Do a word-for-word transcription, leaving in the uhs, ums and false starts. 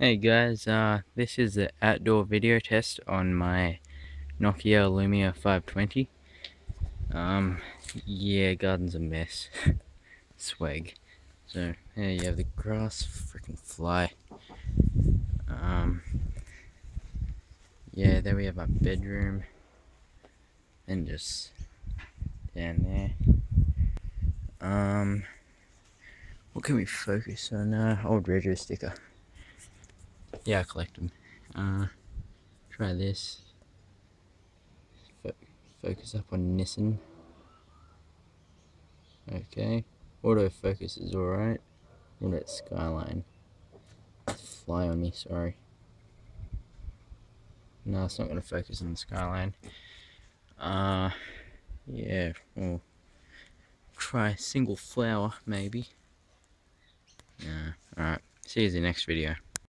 Hey guys, uh, this is the outdoor video test on my Nokia Lumia five twenty. Um, yeah, garden's a mess. Swag. So, here you have the grass, freaking fly. Um, yeah, there we have our bedroom. And just down there. Um, what can we focus on? Uh, old retro sticker. Yeah, I collect them. Uh, try this. Fo focus up on Nissan. Okay, autofocus is alright. What about skyline? Fly on me, sorry. No, it's not going to focus on the skyline. Uh, yeah, we'll try single flower, maybe. Yeah, alright. See you in the next video.